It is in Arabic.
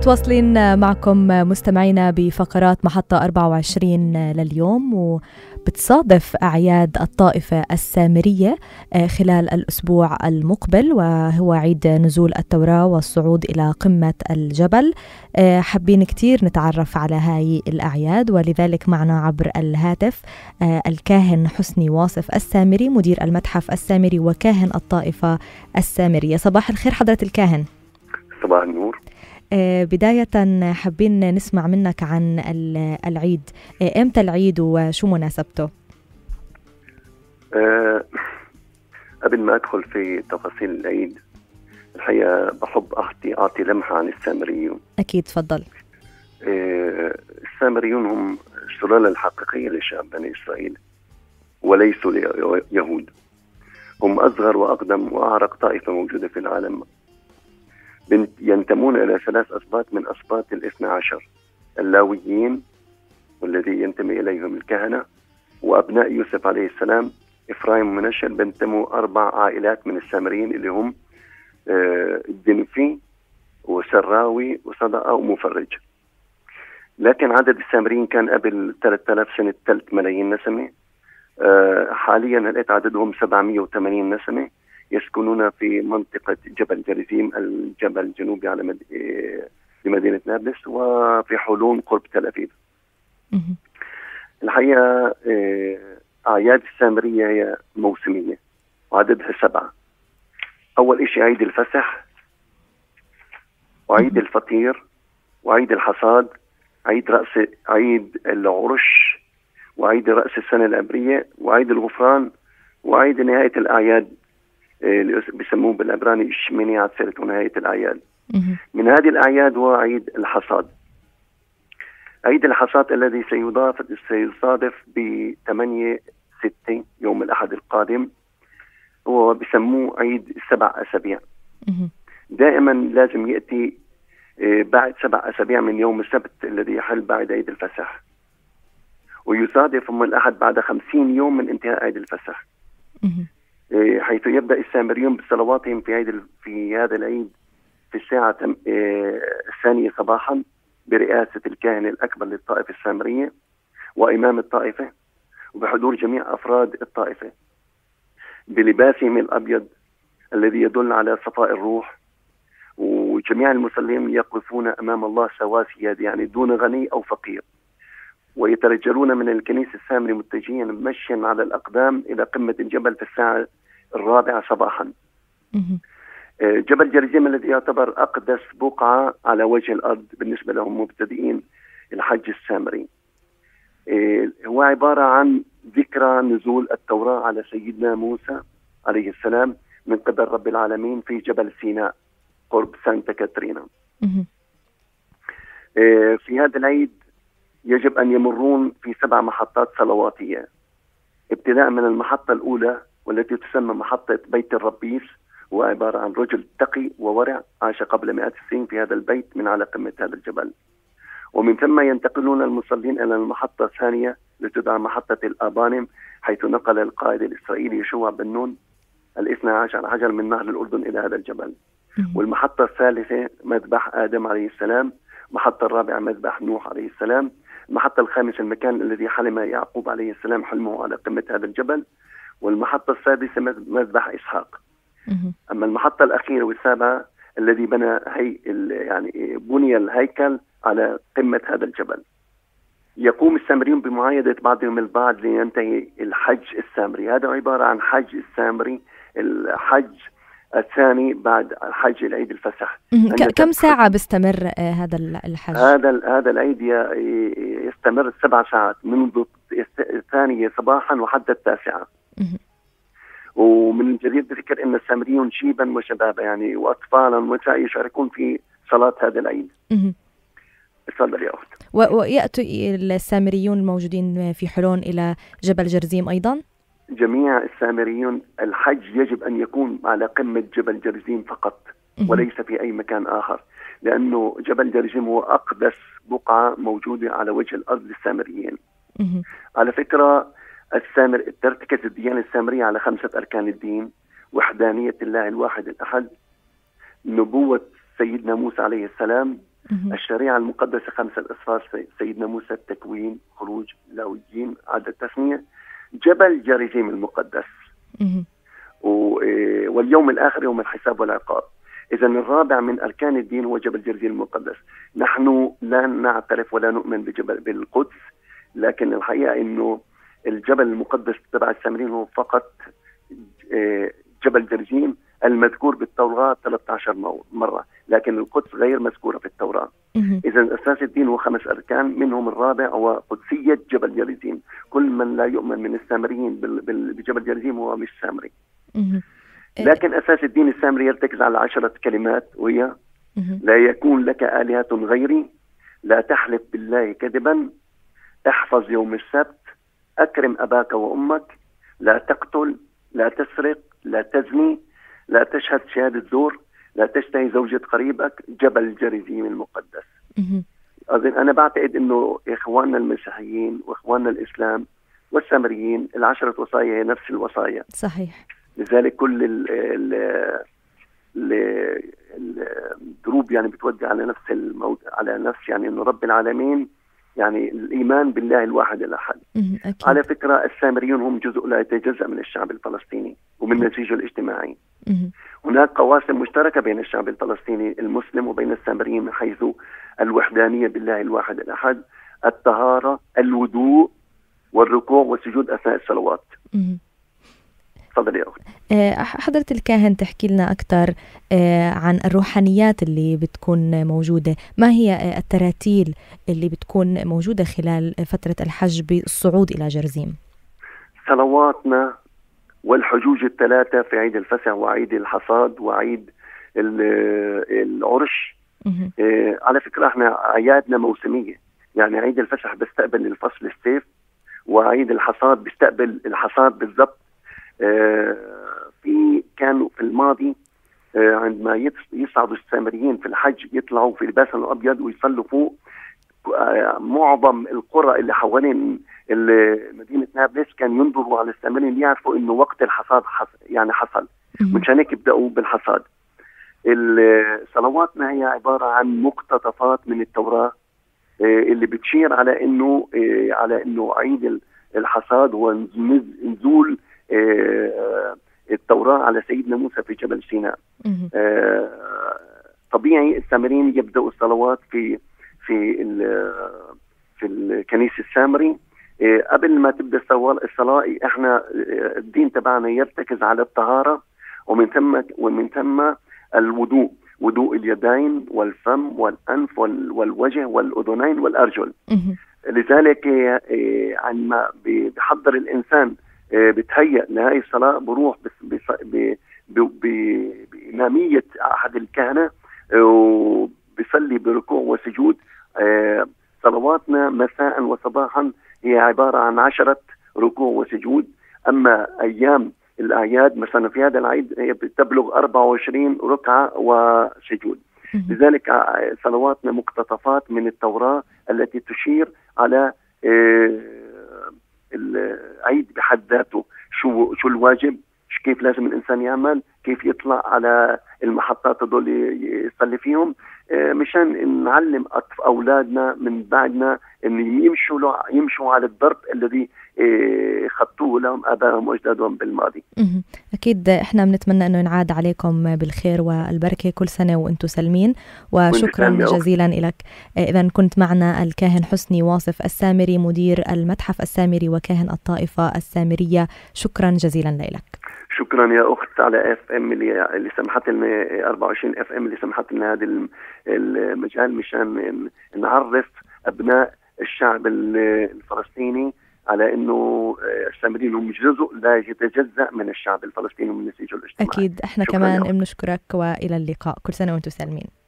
متواصلين معكم مستمعينا بفقرات محطة 24 لليوم، وبتصادف أعياد الطائفة السامرية خلال الأسبوع المقبل، وهو عيد نزول التوراة والصعود إلى قمة الجبل. حابين كتير نتعرف على هاي الأعياد، ولذلك معنا عبر الهاتف الكاهن حسني واصف السامري، مدير المتحف السامري وكاهن الطائفة السامرية. صباح الخير حضرة الكاهن. صباح النور. بداية حابين نسمع منك عن العيد. إمتى العيد وشو مناسبته؟ قبل ما أدخل في تفاصيل العيد، الحقيقة بحب أعطي لمحة عن السامريون. أكيد، تفضل. السامريون هم السلالة الحقيقية لشعب بني إسرائيل وليسوا يهود. هم أصغر وأقدم وأعرق طائفة موجودة في العالم. ينتمون إلى 3 أسباط من أسباط 12: اللاويين، والذي ينتمي إليهم الكهنة، وأبناء يوسف عليه السلام إفرايم ومنشا. بينتموا 4 عائلات من السامريين اللي هم الدنفي وسراوي وصدقة ومفرج. لكن عدد السامريين كان قبل 3000 سنة 3 ملايين نسمة. حاليا لقيت عددهم 780 نسمة، يسكنون في منطقة جبل جريزيم، الجبل الجنوبي على مدينة نابلس، وفي حلون قرب تل أبيب. الحقيقة أعياد السامرية هي موسمية وعددها 7. أول إشي عيد الفسح، وعيد الفطير، وعيد الحصاد، عيد العرش، وعيد رأس السنة العبرية، وعيد الغفران، وعيد نهاية الأعياد اللي بيسموه بالعبراني الشميني عسرت ونهاية الأعياد. من هذه الأعياد هو عيد الحصاد. عيد الحصاد الذي سيصادف ب8/6 يوم الأحد القادم، هو بيسموه عيد 7 أسابيع. دائما لازم يأتي بعد 7 أسابيع من يوم السبت الذي يحل بعد عيد الفسح، ويصادف يوم الأحد بعد 50 يوم من انتهاء عيد الفسح، حيث يبدأ السامريون بصلواتهم في هذا العيد في الساعة 2 صباحا برئاسة الكاهن الأكبر للطائفة السامرية وإمام الطائفة، وبحضور جميع أفراد الطائفة بلباسهم الأبيض الذي يدل على صفاء الروح. وجميع المصلين يقفون أمام الله سواسية، يعني دون غني أو فقير، ويترجلون من الكنيسة السامري متجهين مشيا على الأقدام إلى قمة الجبل في الساعة 4 صباحا. جبل جريزيم الذي يعتبر أقدس بقعة على وجه الأرض بالنسبة لهم مبتدئين الحج السامري، هو عبارة عن ذكرى نزول التوراة على سيدنا موسى عليه السلام من قبل رب العالمين في جبل سيناء قرب سانتا كاترينا. في هذا العيد يجب أن يمرون في 7 محطات صلواتية، ابتداء من المحطة الأولى والتي تسمى محطة بيت الربيس، وعبارة عن رجل تقي وورع عاش قبل 100 سنين في هذا البيت من على قمة هذا الجبل. ومن ثم ينتقلون المصلين إلى المحطة الثانية التي تدعى محطة الآبانم، حيث نقل القائد الإسرائيلي يشوع بن نون 12 حجر من نهر الأردن إلى هذا الجبل. والمحطة الثالثة مذبح آدم عليه السلام، المحطة الرابعة مذبح نوح عليه السلام، المحطة الخامسة المكان الذي حلم يعقوب عليه السلام حلمه على قمة هذا الجبل، والمحطة السادسة مذبح إسحاق. أما المحطة الأخيرة والسابعة الذي بني الهيكل على قمة هذا الجبل. يقوم السامريون بمعايدة بعضهم البعض لينتهي الحج السامري. هذا عبارة عن حج السامري، الحج الثاني بعد حج العيد الفسح. كم ساعة بيستمر هذا الحج؟ هذا العيد يستمر 7 ساعات منذ 2 صباحا وحتى 9. ومن الجدير بذكر أن السامريون شيبا وشبابا وأطفالا ونساء يشاركون في صلاة هذا العيد. تفضل يا أخت. ويأتي السامريون الموجودين في حلون إلى جبل جرزيم أيضا؟ جميع السامريون الحج يجب أن يكون على قمة جبل جرزيم فقط، وليس في أي مكان آخر، لأنه جبل جرزيم هو أقدس بقعة موجودة على وجه الأرض للسامريين. على فكرة ترتكز الديانة السامرية على 5 أركان الدين: وحدانية الله الواحد الأحد، نبوة سيدنا موسى عليه السلام، الشريعة المقدسة 5 الأسفار، سيدنا موسى، التكوين، خروج، لاويين، عدد التثنية، جبل جريزيم المقدس، واليوم الآخر يوم الحساب والعقاب. إذا الرابع من أركان الدين هو جبل جريزيم المقدس. نحن لا نعترف ولا نؤمن بالقدس، لكن الحقيقة إنه الجبل المقدس تبع السامريين هو فقط جبل جريزيم المذكور بالتوراة 13 مرة، لكن القدس غير مذكورة في التوراة. إذا أساس الدين هو 5 أركان، منهم الرابع هو قدسية جبل جريزيم. كل من لا يؤمن من السامريين بجبل جريزيم هو مش سامري. لكن أساس الدين السامري يرتكز على 10 كلمات، وهي: لا يكون لك آلهة غيري، لا تحلف بالله كذبا، احفظ يوم السبت، أكرم أباك وأمك، لا تقتل، لا تسرق، لا تزني، لا تشهد شهادة زور، لا تشتهي زوجة قريبك، جبل جريزيم المقدس. أنا بعتقد أنه إخواننا المسيحيين وإخواننا الإسلام والسامريين 10 وصايا هي نفس الوصايا. صحيح. لذلك كل الدروب يعني بتودي على نفس الموت، على نفس يعني أنه رب العالمين، يعني الإيمان بالله الواحد الأحد. على فكرة السامريون هم جزء لا يتجزأ من الشعب الفلسطيني ومن نسيجه الاجتماعي. هناك قواسم مشتركة بين الشعب الفلسطيني المسلم وبين السامريين من حيث الوحدانية بالله الواحد الأحد، الطهارة، الوضوء، والركوع والسجود أثناء الصلوات. تفضلي يا أختي. حضرة الكاهن تحكي لنا أكثر عن الروحانيات اللي بتكون موجودة. ما هي التراتيل اللي بتكون موجودة خلال فترة الحج بالصعود إلى جرزيم؟ صلواتنا والحجوج الثلاثة في عيد الفسح وعيد الحصاد وعيد العرش. على فكرة احنا أعيادنا موسمية، يعني عيد الفسح بيستقبل الفصل الصيف، وعيد الحصاد بيستقبل الحصاد بالضبط. كانوا في الماضي عندما يصعدوا السامريين في الحج يطلعوا في لباسهم الأبيض ويصلوا فوق. معظم القرى اللي حوالين مدينة نابلس كان ينظروا على السامريين يعرفوا إنه وقت الحصاد حصل، مشان هيك يبدأوا بالحصاد. صلواتنا هي عبارة عن مقتطفات من التوراة اللي بتشير على إنه عيد الحصاد هو نزول التوراة على سيدنا موسى في جبل سيناء. طبيعي السامريين يبدأوا الصلوات في الكنيسة السامري. قبل ما تبدأ الصلاة احنا الدين تبعنا يرتكز على الطهارة، ومن ثم الوضوء، وضوء اليدين والفم والأنف والوجه والأذنين والأرجل. لذلك عندما بيحضر الإنسان بتهيأ لهذه الصلاة بروح بإمامية أحد الكهنة وبيصلي بركوع وسجود. صلواتنا مساء وصباحا هي عبارة عن 10 ركوع وسجود. أما أيام الأعياد مثلا في هذا العيد هي بتبلغ 24 ركعة وسجود. لذلك صلواتنا مقتطفات من التوراة التي تشير على العيد بحد ذاته، شو الواجب، كيف لازم الإنسان يعمل، كيف يطلع على المحطات هذول يصلي فيهم، مشان نعلم أولادنا من بعدنا أن يمشوا على الضرب الذي خطوه لهم آبائهم وأجدادهم بالماضي. أكيد إحنا بنتمنى أنه ينعاد عليكم بالخير والبركة كل سنة وأنتم سلمين، وشكرا جزيلا لك. إذن كنت معنا الكاهن حسني واصف السامري مدير المتحف السامري وكاهن الطائفة السامرية. شكرا جزيلا لك. شكرا يا أخت على FM اللي سمحت لنا 24 FM اللي سمحت لنا هذا المجال مشان نعرف أبناء الشعب الفلسطيني على إنه السامريين هم جزء لا يتجزأ من الشعب الفلسطيني ومن نسيجه الاجتماعي. أكيد إحنا كمان بنشكرك، وإلى اللقاء. كل سنة وأنتم سالمين.